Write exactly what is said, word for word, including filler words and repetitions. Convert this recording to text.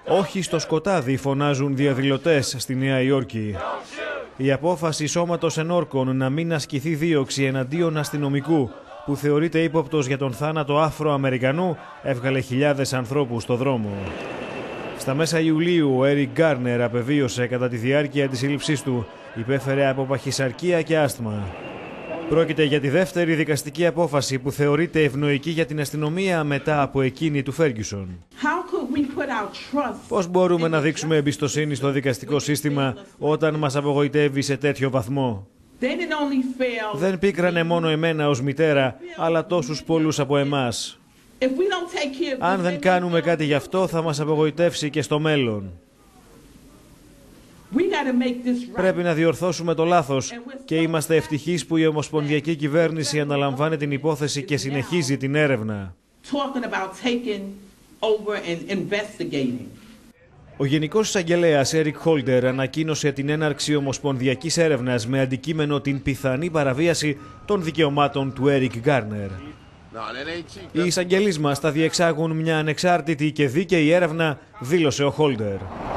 Όχι στο σκοτάδι, φωνάζουν διαδηλωτές στη Νέα Υόρκη. Η απόφαση σώματος ενόρκων να μην ασκηθεί δίωξη εναντίον αστυνομικού που θεωρείται ύποπτος για τον θάνατο Αφροαμερικανού έβγαλε χιλιάδες ανθρώπους στο δρόμο. Στα μέσα Ιουλίου ο Έρικ Γκάρνερ απεβίωσε κατά τη διάρκεια της σύλληψής του. Υπέφερε από παχυσαρκία και άσθμα. Πρόκειται για τη δεύτερη δικαστική απόφαση που θεωρείται ευνοϊκή για την αστυνομία μετά από εκείνη του Φέργκιουσον. Πώς μπορούμε να δείξουμε εμπιστοσύνη στο δικαστικό σύστημα όταν μας απογοητεύει σε τέτοιο βαθμό? Δεν πίκρανε μόνο εμένα ως μητέρα, αλλά τόσους πολλούς από εμάς. Αν δεν κάνουμε κάτι γι' αυτό, θα μας απογοητεύσει και στο μέλλον. Πρέπει να διορθώσουμε το λάθος και είμαστε ευτυχείς που η ομοσπονδιακή κυβέρνηση αναλαμβάνει την υπόθεση και συνεχίζει την έρευνα. Ο Γενικός Εισαγγελέας Έρικ Χόλτερ ανακοίνωσε την έναρξη ομοσπονδιακής έρευνας με αντικείμενο την πιθανή παραβίαση των δικαιωμάτων του Έρικ Γκάρνερ. Οι εισαγγελείς μας θα διεξάγουν μια ανεξάρτητη και δίκαιη έρευνα, δήλωσε ο Χόλτερ.